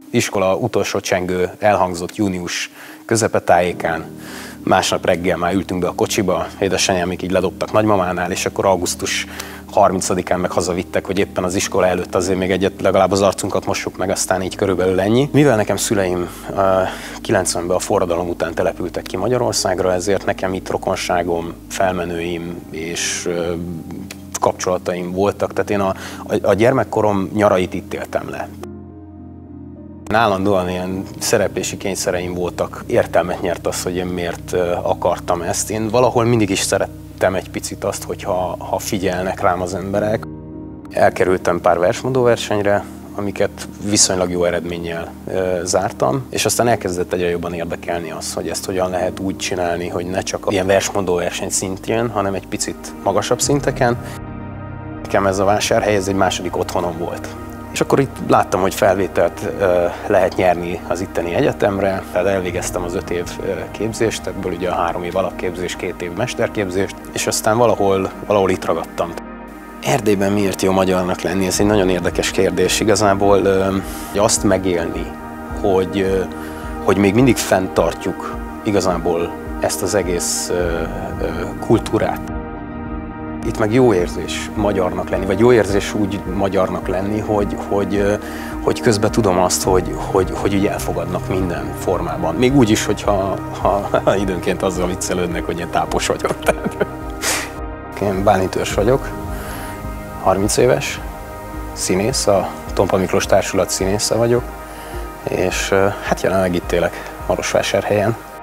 Iskola utolsó csengő elhangzott június közepetájékán, másnap reggel már ültünk be a kocsiba, édesanyám még így ledobtak nagymamánál, és akkor augusztus 30-án meg hazavittek, hogy éppen az iskola előtt azért még egyet legalább az arcunkat mossuk meg, aztán így körülbelül ennyi. Mivel nekem szüleim 90-ben a forradalom után települtek ki Magyarországra, ezért nekem itt rokonságom, felmenőim és kapcsolataim voltak, tehát én a gyermekkorom nyarait itt éltem le. Állandóan ilyen szereplési kényszereim voltak. Értelmet nyert az, hogy én miért akartam ezt. Én valahol mindig is szerettem egy picit azt, hogyha figyelnek rám az emberek. Elkerültem pár versmondóversenyre, amiket viszonylag jó eredménnyel zártam, és aztán elkezdett egyre jobban érdekelni az, hogy ezt hogyan lehet úgy csinálni, hogy ne csak ilyen versmondóverseny szintjén, hanem egy picit magasabb szinteken. Nekem ez a Vásárhely, ez egy második otthonom volt. És akkor itt láttam, hogy felvételt lehet nyerni az itteni egyetemre, tehát elvégeztem az 5 év képzést, ebből ugye a 3 év alapképzés, 2 év mesterképzést, és aztán valahol itt ragadtam. Erdélyben miért jó magyarnak lenni? Ez egy nagyon érdekes kérdés. Igazából azt megélni, hogy még mindig fenntartjuk igazából ezt az egész kultúrát. Itt meg jó érzés magyarnak lenni, vagy jó érzés úgy magyarnak lenni, hogy közben tudom azt, hogy így elfogadnak minden formában. Még úgy is, hogyha időnként azzal viccelődnek, hogy én tápos vagyok. Én Bálint Őrs vagyok, 30 éves, színész, a Tompa Miklós Társulat színésze vagyok, és hát jelenleg itt élek Marosvásárhelyen.